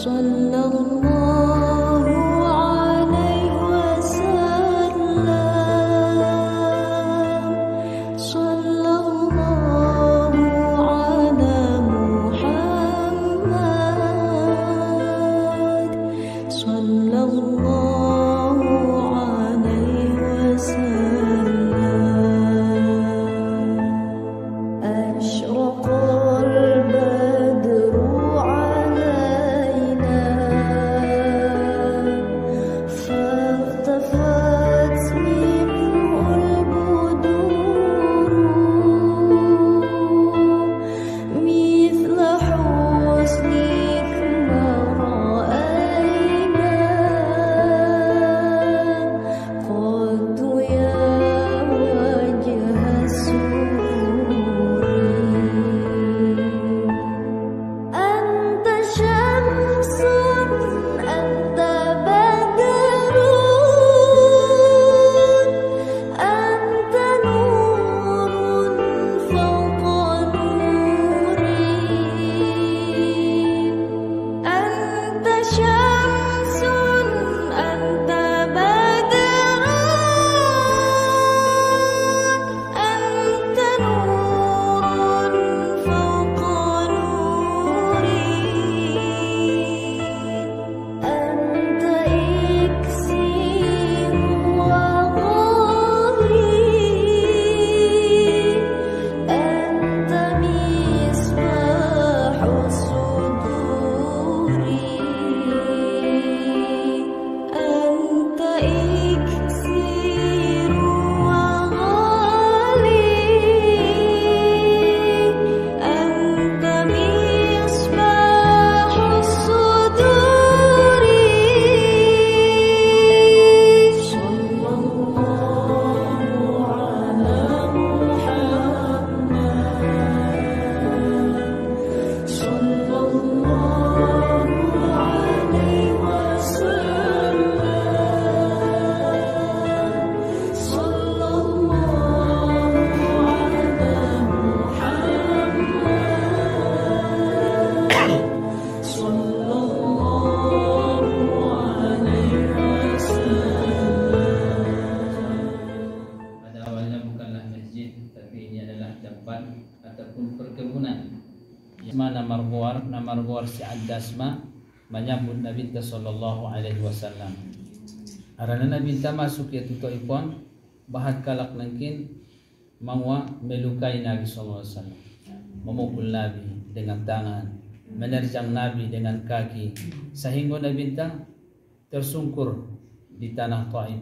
ataupun perkebunan. Nama marbuar si adasma menyambut Nabi sallallahu alaihi wasallam. Arana Nabi masuk ya tuto ipon bahat kalak nangkin mawa melukai Nabi sallallahu alaihi wasallam, memukul Nabi dengan tangan, menerjang Nabi dengan kaki, sehingga Nabi tersungkur di tanah Taif.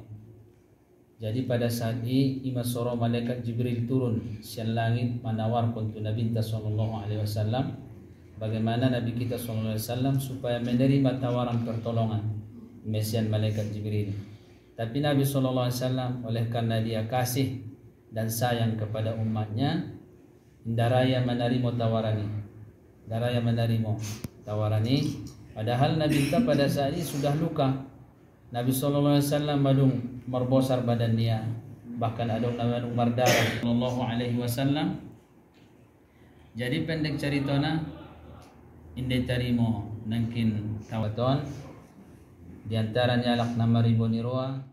Jadi pada saat ini imasoro malaikat Jibril turun siang langit menawarkan untuk Nabi sallallahu alaihi wasallam bagaimana Nabi kita sallallahu alaihi wasallam supaya menerima tawaran pertolongan mesian malaikat Jibril. Tapi Nabi sallallahu alaihi wasallam oleh karena dia kasih dan sayang kepada umatnya, daraya menerima tawaran ini. Daraya menerima tawaran ini. Padahal Nabi kita pada saat ini sudah luka. Nabi sallallahu alaihi wasallam badung merbosar badan dia, bahkan ada namanya mardarah sallallahu alaihi wasallam. Jadi pendek ceritana indai tarimo nangkin tawaton di antaranya lak nama ribu nirwa